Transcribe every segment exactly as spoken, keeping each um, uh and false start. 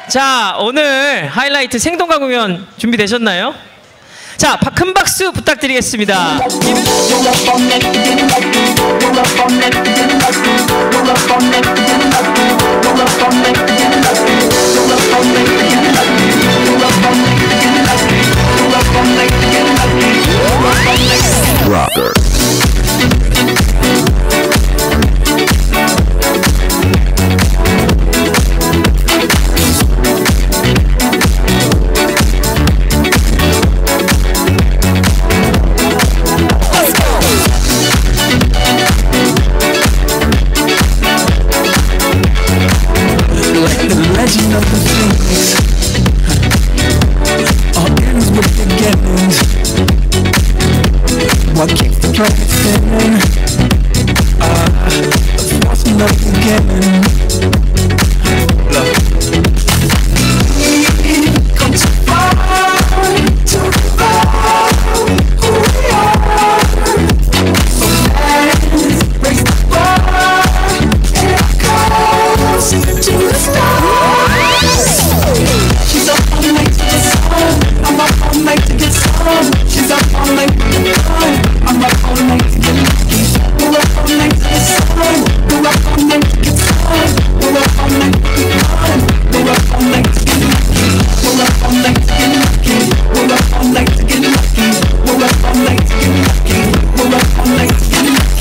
자, 오늘 하이라이트 생동가 공연 준비되셨나요? 자, 큰 박수 부탁드리겠습니다. Rocker. Legend of the Phoenix, all ends with beginnings. What keeps the planet spinning? Ah, the force from the beginning. Look, we've come too far to revive who we are. So let's raise the bar and our cause to the stars. She's up all night to get some. I'm up all night to get some. She's up all night to get some. I'm up all night to get lucky. We're up all night to get some. We're up all night to get some. We're up all night to get fun. We're up all night to get lucky. We're up all night to get lucky. We're up all night to get lucky. We're up all night to get lucky. We're up all night to get lucky.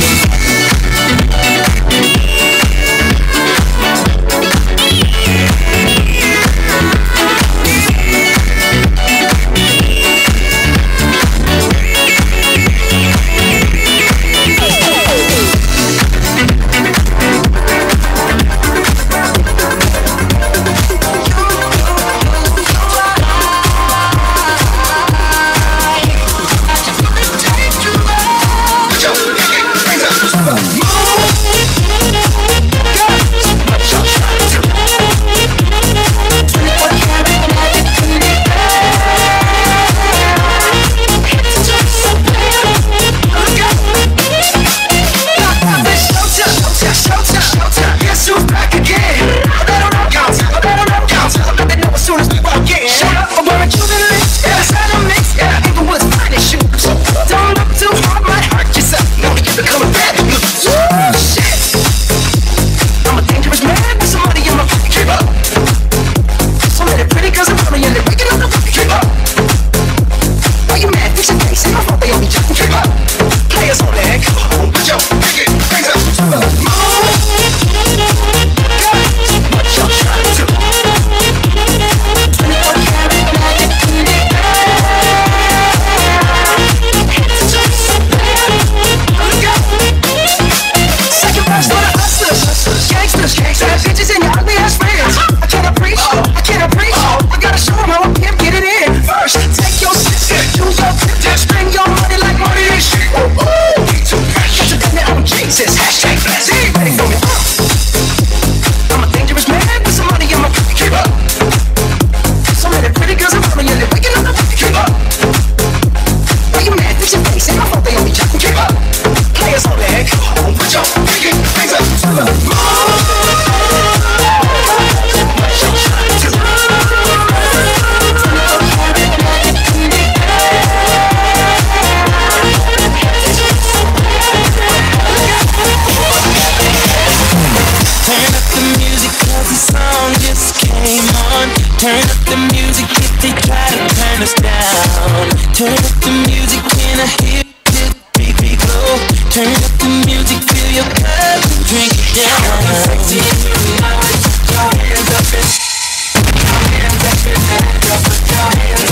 Turn up the music if they try to turn us down. Turn up the music when I hear this beat beat low. Turn up the music, fill your cup and drink it down. Sexy, now put your hands up and your hands up and put your hands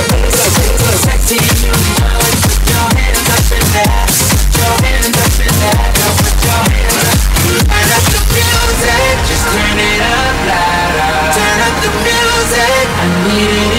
up. Sexy, now put your hands up and put your hands up and put your hands up. Turn up the music, just turn it up louder. Turn up the music, I need it.